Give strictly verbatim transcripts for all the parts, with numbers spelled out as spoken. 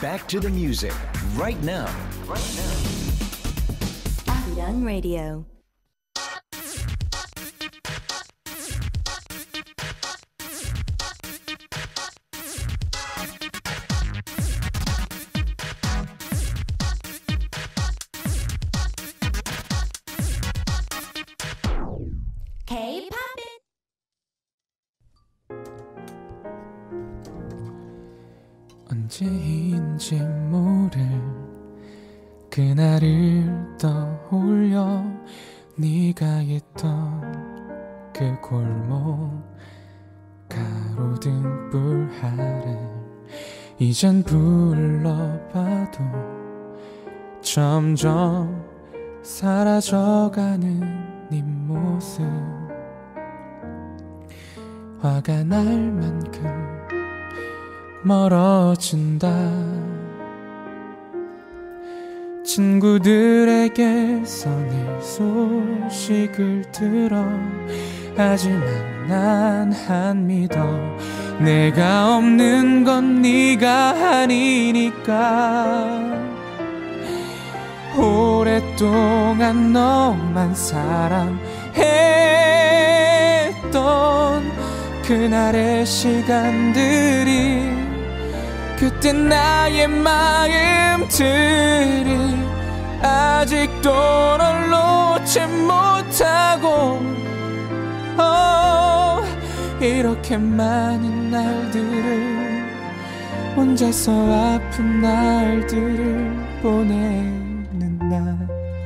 back to the music right now. Right now. Young Radio. 언제인지 모를 그날을 떠올려 네가 있던 그 골목 가로등불 아래 이젠 불러봐도 점점 사라져가는 네 모습 화가 날 만큼 멀어진다 친구들에게서 네 소식을 들어 하지만 난 안 믿어 내가 없는 건 네가 아니니까 오랫동안 너만 사랑했던 그날의 시간들이 그때 나의 마음들이 아직도 널 놓지 못하고 oh, 이렇게 많은 날들을 혼자서 아픈 날들을 보내는 날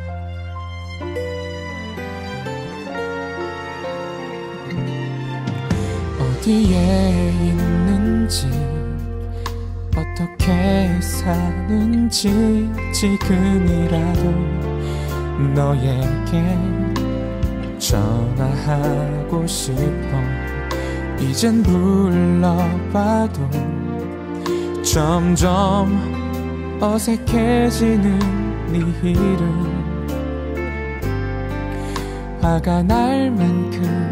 어디에 있는지 어떻게 사는지 지금이라도 너에게 전화하고 싶어 이젠 불러봐도 점점 어색해지는 네 이름 화가 날 만큼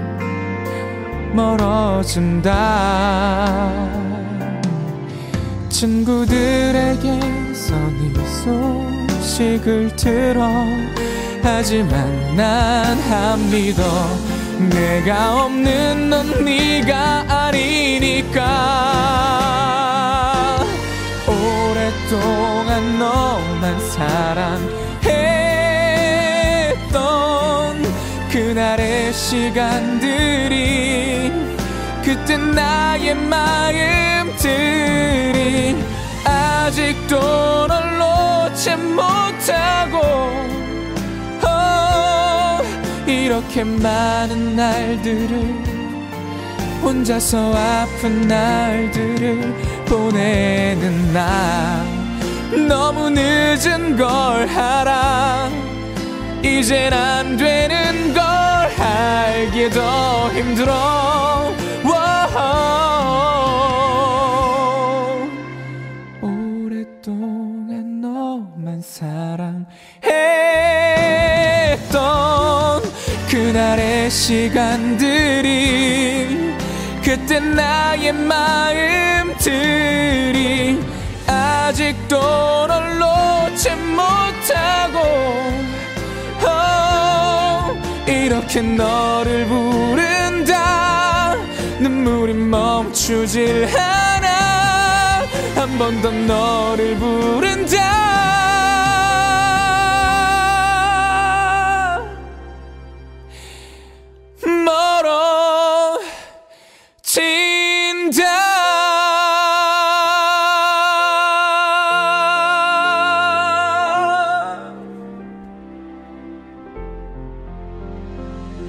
멀어진다 친구들에게서 네 소식을 들어 하지만 난 안 믿어 내가 없는 넌 네가 아니니까 오랫동안 너만 사랑했던 그날의 시간들이 그때 나의 마음들이 아직도 널 놓지 못하고 oh, 이렇게 많은 날들을 혼자서 아픈 날들을 보내는 나 너무 늦은 걸 알아 이젠 안 되는 걸 알게 더 힘들어 오랫동안 너만 사랑했던 그날의 시간들이 그때 나의 마음들이 아직도 널 놓지 못하고 oh, 이렇게 너를 부른다 눈물이 멈추질 않아 한 번 더 너를 부른다 멀어진다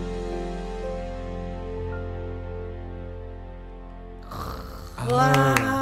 와.